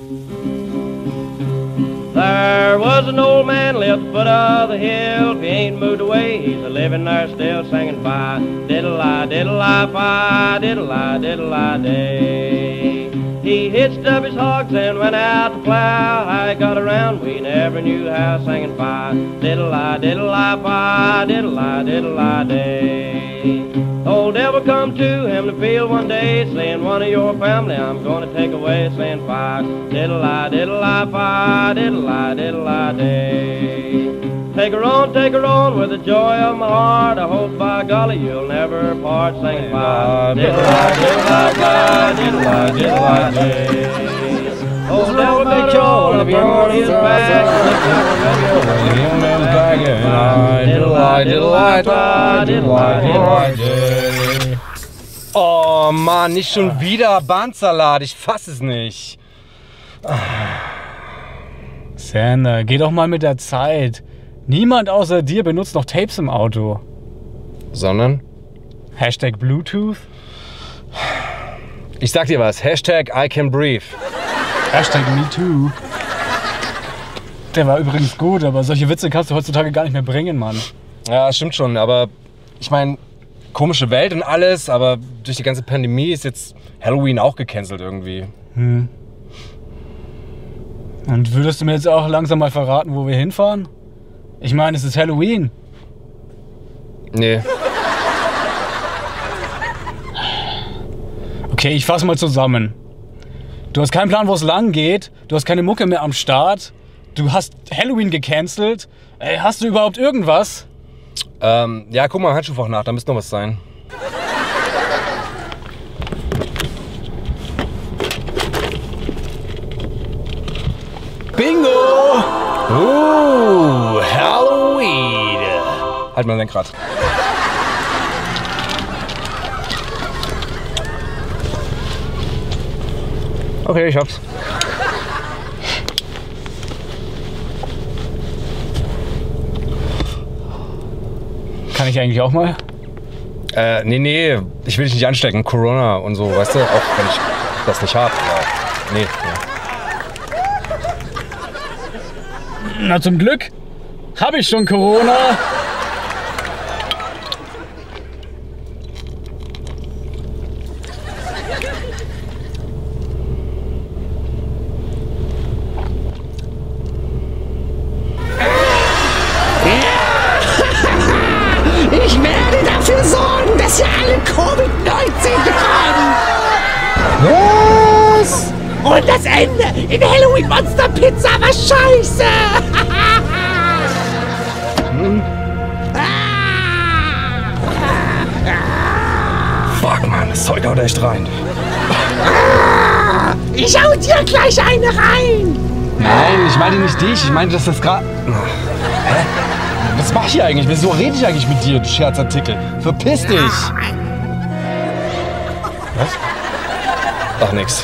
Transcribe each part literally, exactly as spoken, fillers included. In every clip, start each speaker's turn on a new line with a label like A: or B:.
A: There was an old man lived at the foot of the hill. If he ain't moved away, he's a living there still, singing fi diddle-I, diddle-I, fi diddle-I, diddle-I day. He hitched up his hogs and went out to plow. How he got around, we never knew how, singing fi diddle-I, diddle-I, fi diddle-I, diddle-I day. Old devil come to him in the field one day, saying, one of your family I'm gonna take away, saying fi diddle-I, diddle-I, fi diddle-I, diddle-I day. Take her on, take her on with the joy of my heart. I hope by golly you'll never part, singing fi diddle-I, diddle-I, fi diddle-I, diddle-I day. Old devil got a roll up on his back, diddle-I, diddle-I, fi diddle-I, diddle-I day.
B: Oh Mann, nicht schon wieder Bandsalat, ich fass es nicht.
C: Sander, geh doch mal mit der Zeit. Niemand außer dir benutzt noch Tapes im Auto.
B: Sondern?
C: Hashtag Bluetooth.
B: Ich sag dir was, Hashtag I can breathe.
C: Hashtag MeToo. Der war übrigens gut, aber solche Witze kannst du heutzutage gar nicht mehr bringen, Mann.
B: Ja, stimmt schon, aber ich meine, komische Welt und alles, aber durch die ganze Pandemie ist jetzt Halloween auch gecancelt irgendwie.
C: Hm. Und würdest du mir jetzt auch langsam mal verraten, wo wir hinfahren? Ich meine, es ist Halloween.
B: Nee.
C: Okay, ich fasse mal zusammen. Du hast keinen Plan, wo es lang geht. Du hast keine Mucke mehr am Start. Du hast Halloween gecancelt. Ey, hast du überhaupt irgendwas?
B: Ähm, ja, guck mal, Handschuhfach nach, da müsste noch was sein.
C: Bingo!
B: Uh, Halloween! Halt mal Lenkrad. Okay, ich hab's.
C: Kann ich eigentlich auch mal?
B: Äh, nee, nee, ich will dich nicht anstecken. Corona und so, weißt du? Auch wenn ich das nicht hab. Aber nee, nee.
C: Na, zum Glück habe ich schon Corona.
D: Ich werde dafür sorgen, dass ihr alle Covid neunzehn bekommen.
B: Was?
D: Und das Ende in Halloween Monster Pizza war scheiße.
B: Hm. Fuck, Mann, das Zeug haut echt rein.
D: Ich hau dir gleich eine rein.
B: Nein, ich meine nicht dich. Ich meine, dass das gerade... Hä? Was mach ich hier eigentlich? Wieso rede ich eigentlich mit dir, du Scherzartikel? Verpiss dich! Was? Ach, nix.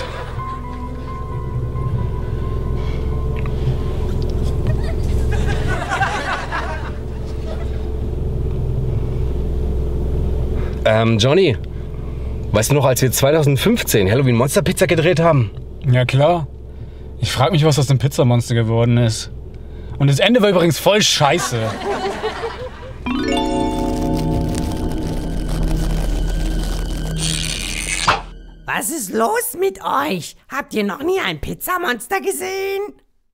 B: Ähm, Johnny, weißt du noch, als wir zweitausendfünfzehn Halloween Monster Pizza gedreht haben?
C: Ja, klar. Ich frage mich, was aus dem Pizzamonster geworden ist. Und das Ende war übrigens voll scheiße.
D: Was ist los mit euch? Habt ihr noch nie ein Pizzamonster gesehen?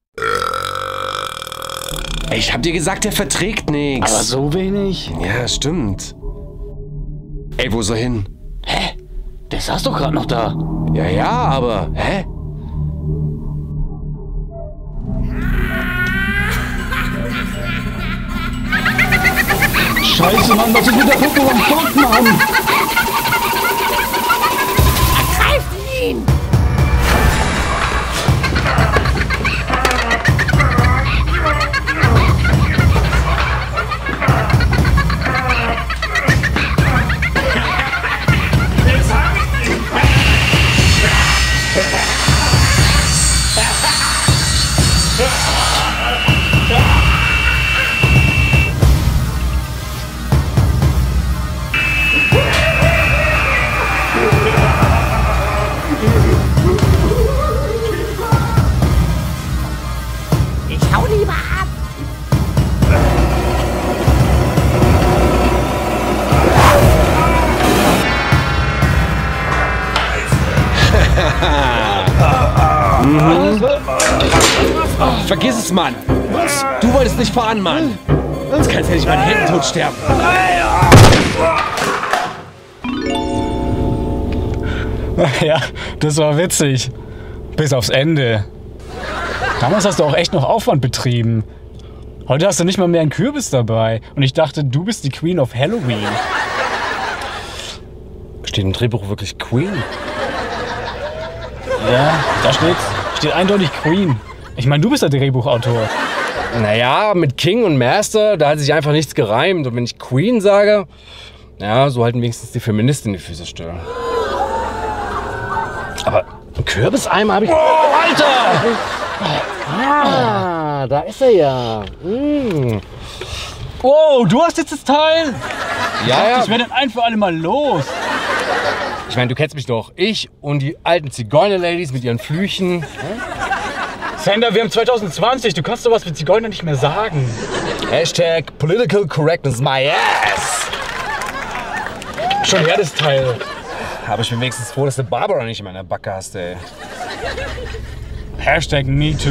E: Ich hab dir gesagt, der verträgt nichts.
C: Aber so wenig?
E: Ja, stimmt. Ey, wo soll hin?
C: Hä? Der saß doch gerade noch da.
E: Ja, ja, aber... Hä?
C: Scheiße, Mann, was ist mit der Puppe am Kopf, Mann?
D: Ergreift ihn!
E: Mhm. Vergiss es, Mann. Was? Du wolltest nicht fahren, Mann. Sonst kannst du ja nicht meinen Händen tot sterben.
C: Ja, das war witzig. Bis aufs Ende. Damals hast du auch echt noch Aufwand betrieben. Heute hast du nicht mal mehr einen Kürbis dabei. Und ich dachte, du bist die Queen of Halloween.
B: Steht im Drehbuch wirklich Queen?
C: Ja, da steht's. Steht eindeutig Queen. Ich meine, du bist der Drehbuchautor.
B: Naja, mit King und Master, da hat sich einfach nichts gereimt. Und wenn ich Queen sage, ja, so halten wenigstens die Feministin die Füße still. Aber einen Kürbiseimer habe ich... Oh, Alter! Ah, da ist er ja. Mm.
C: Wow, du hast jetzt das Teil?
B: Ja, ja.
C: Ich werde dann ein für alle Mal los.
B: Ich meine, du kennst mich doch. Ich und die alten Zigeuner-Ladies mit ihren Flüchen.
C: Sander, wir haben zwanzig zwanzig. Du kannst sowas mit Zigeuner nicht mehr sagen.
B: Hashtag Political Correctness my ass.
C: Schon her das Teil.
B: Aber ich bin wenigstens froh, dass du Barbara nicht in meiner Backe hast, ey.
C: Hashtag MeToo.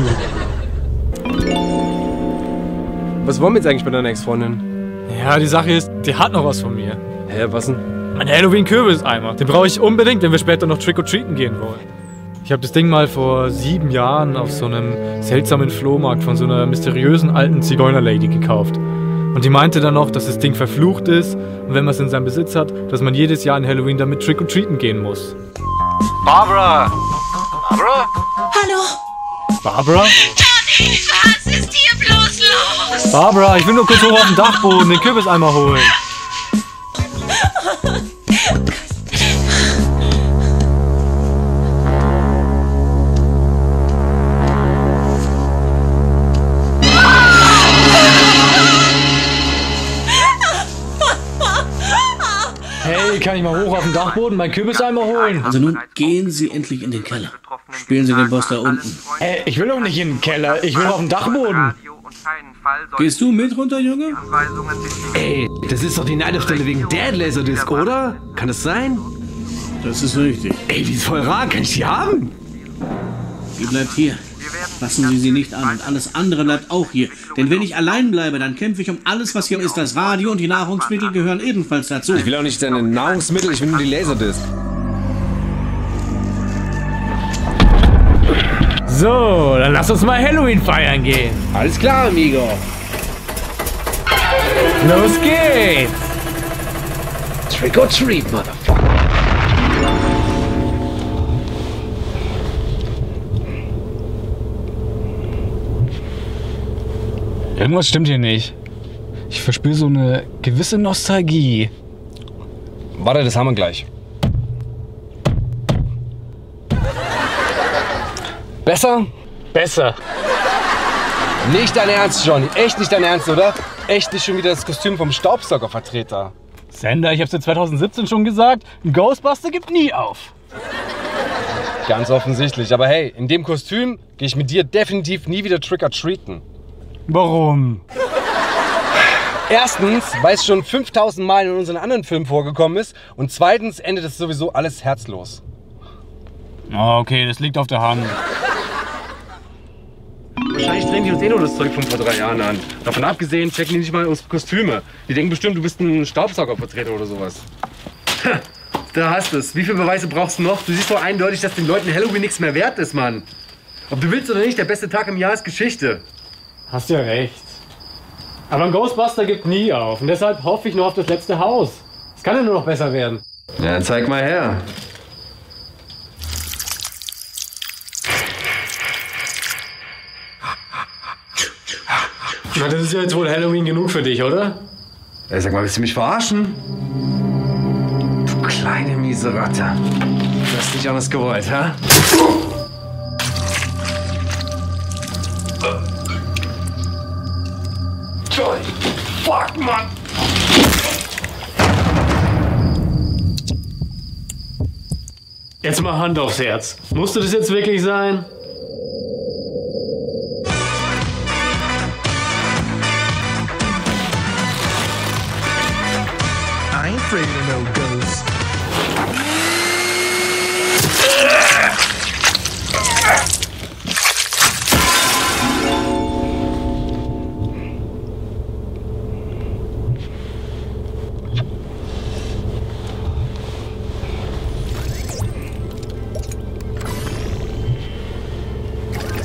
E: Was wollen wir jetzt eigentlich bei deiner Ex-Freundin?
C: Ja, die Sache ist, die hat noch was von mir.
E: Hä, was denn?
C: Mein Halloween-Kürbiseimer. Den brauche ich unbedingt, wenn wir später noch Trick-or-Treaten gehen wollen. Ich habe das Ding mal vor sieben Jahren auf so einem seltsamen Flohmarkt von so einer mysteriösen alten Zigeuner-Lady gekauft. Und die meinte dann noch, dass das Ding verflucht ist und wenn man es in seinem Besitz hat, dass man jedes Jahr an Halloween damit Trick-or-Treaten gehen muss.
F: Barbara! Barbara?
G: Hallo?
C: Barbara?
G: Johnny, was ist hier bloß los?
C: Barbara, ich will nur kurz hoch auf den Dachboden den Kürbiseimer holen. Hey, kann ich mal hoch auf den Dachboden meinen Kürbiseimer holen?
H: Also nun gehen Sie endlich in den Keller. Spielen Sie den Boss da unten.
C: Hey, ich will doch nicht in den Keller, ich will auf den Dachboden.
H: Gehst du mit runter, Junge?
E: Ey, das ist doch die Neidaufstelle wegen Dead Laserdisc, oder? Kann das sein?
H: Das ist richtig.
E: Ey, die ist voll rar. Kann ich die haben?
H: Die bleibt hier. Fassen Sie sie nicht an und alles andere bleibt auch hier. Denn wenn ich allein bleibe, dann kämpfe ich um alles, was hier ist. Das Radio und die Nahrungsmittel gehören ebenfalls dazu.
E: Ich will auch nicht deine Nahrungsmittel, ich will nur die Laserdisc.
C: So, dann lass uns mal Halloween feiern gehen.
E: Alles klar, amigo.
C: Los geht's!
E: Trick or treat, motherfucker.
C: Irgendwas stimmt hier nicht. Ich verspüre so eine gewisse Nostalgie.
B: Warte, das haben wir gleich. Besser?
C: Besser.
B: Nicht dein Ernst, Johnny. Echt nicht dein Ernst, oder? Echt nicht schon wieder das Kostüm vom Staubsaugervertreter.
C: Sander, ich hab's dir zwanzig siebzehn schon gesagt, ein Ghostbuster gibt nie auf.
B: Ganz offensichtlich. Aber hey, in dem Kostüm gehe ich mit dir definitiv nie wieder trick-or-treaten.
C: Warum?
B: Erstens, weil es schon fünftausend Mal in unseren anderen Filmen vorgekommen ist. Und zweitens endet es sowieso alles herzlos.
C: Okay, das liegt auf der Hand.
I: Wahrscheinlich drehen die uns eh nur das Zeug von vor drei Jahren an. Davon abgesehen checken die nicht mal unsere Kostüme. Die denken bestimmt, du bist ein Staubsaugervertreter oder sowas. Da hast du es. Wie viele Beweise brauchst du noch? Du siehst doch eindeutig, dass den Leuten Halloween nichts mehr wert ist, Mann. Ob du willst oder nicht, der beste Tag im Jahr ist Geschichte.
C: Hast ja recht. Aber ein Ghostbuster gibt nie auf. Und deshalb hoffe ich nur auf das letzte Haus. Es kann ja nur noch besser werden.
I: Ja, zeig mal her.
C: Na, das ist ja jetzt wohl Halloween genug für dich, oder?
I: Ey, sag mal, willst du mich verarschen? Du kleine miese Ratte. Du hast nicht anders gewollt, ha? Johnny, fuck, Mann!
C: Jetzt mal Hand aufs Herz. Musste das jetzt wirklich sein?
J: I ain't afraid of no ghosts.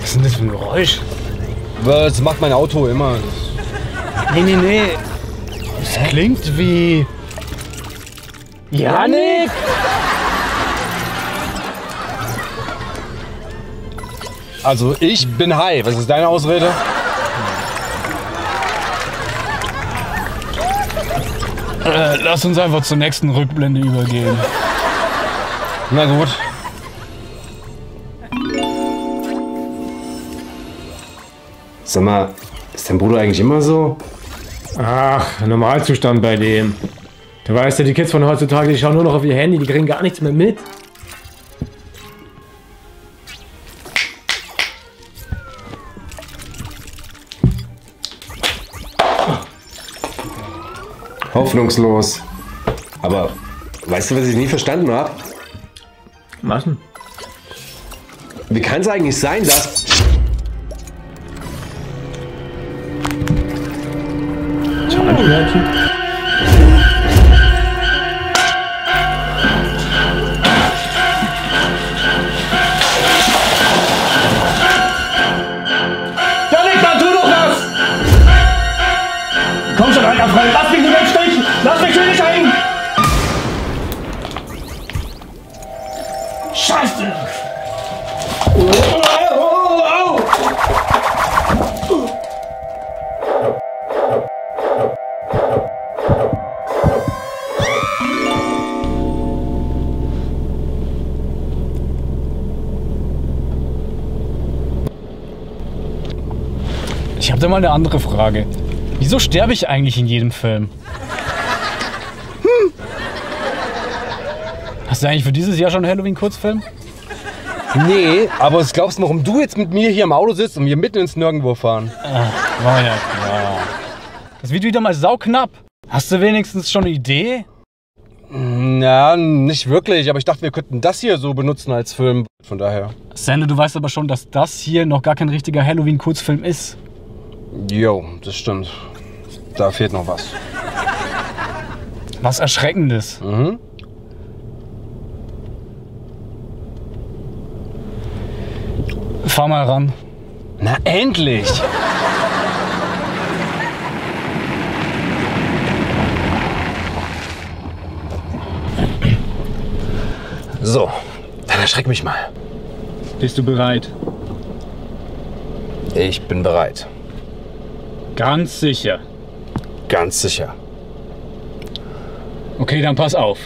C: Was ist denn das für ein Geräusch?
B: Das macht mein Auto immer.
C: Nee, nee, nee. Das Hä? Klingt wie... Janik!
B: Also ich bin high. Was ist deine Ausrede?
C: Äh, lass uns einfach zur nächsten Rückblende übergehen.
B: Na gut.
I: Sag mal, ist dein Bruder eigentlich immer so?
K: Ach, Normalzustand bei dem. Du weißt ja, die Kids von heutzutage, die schauen nur noch auf ihr Handy, die kriegen gar nichts mehr mit.
I: Hoffnungslos. Aber weißt du, was ich nie verstanden habe?
K: Was denn?
I: Wie kann es eigentlich sein, dass...
K: Zahnschmerzen?
L: Janik, dann tu doch was! Komm schon, alter Freund, lass mich nicht im Stich! Lass mich hier nicht hängen! Scheiße!
C: Ich habe da mal eine andere Frage. Wieso sterbe ich eigentlich in jedem Film? Hm. Hast du eigentlich für dieses Jahr schon einen Halloween-Kurzfilm?
B: Nee, aber was glaubst du, warum du jetzt mit mir hier im Auto sitzt und wir mitten ins Nirgendwo fahren?
C: Ach, war ja klar. Das wird wieder mal sauknapp. Hast du wenigstens schon eine Idee?
B: Na, nicht wirklich, aber ich dachte, wir könnten das hier so benutzen als Film. Von daher.
C: Sander, du weißt aber schon, dass das hier noch gar kein richtiger Halloween-Kurzfilm ist.
B: Jo, das stimmt. Da fehlt noch was.
C: Was Erschreckendes.
B: Mhm.
C: Fahr mal ran.
B: Na endlich! So, dann erschreck mich mal.
C: Bist du bereit?
B: Ich bin bereit.
C: Ganz sicher.
B: Ganz sicher.
C: Okay, dann pass auf.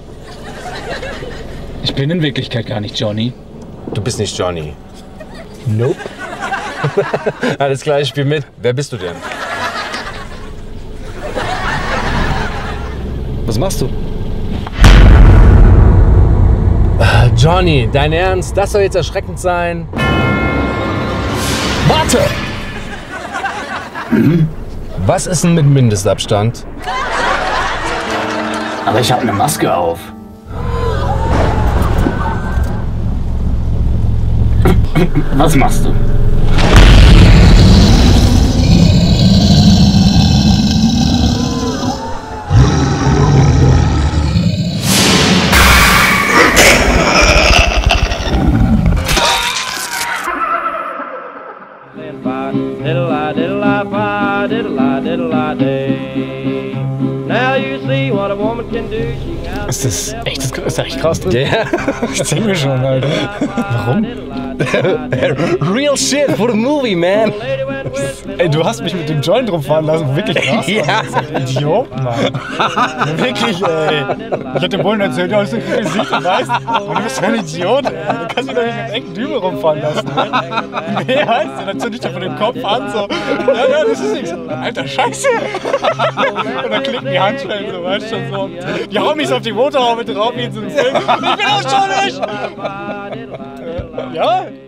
C: Ich bin in Wirklichkeit gar nicht Johnny.
B: Du bist nicht Johnny.
C: Nope.
B: Alles klar, ich spiel mit. Wer bist du denn? Was machst du? Johnny, dein Ernst? Das soll jetzt erschreckend sein? Warte! Was ist denn mit Mindestabstand?
C: Aber ich habe eine Maske auf. Was machst du? Ist das echt, das ist echt krass drin?
B: Ja. Yeah.
C: Ich zeig mir schon, Alter. Warum?
B: Real shit for the movie, man.
C: Ey, du hast mich mit dem Joint rumfahren lassen, wirklich krass.
B: Ja.
C: Idiot, Mann. Wirklich, ey. Ich hab dem Bullen erzählt, ja, hast du ein Gesicht, weißt du? Und du bist so ein Idiot, ey. Du kannst mich doch nicht mit einem echten Dübel rumfahren lassen, ne? Nee, weißt du, dann zünd ich dir von dem Kopf an, so. Ja, ja, das ist nichts. Alter, Scheiße. Und dann klicken die Handschellen, so, weißt du schon so. Die hauen mich so auf die Motorhaube drauf, wie in so einem Film. Ich bin auch schon nicht! Ja?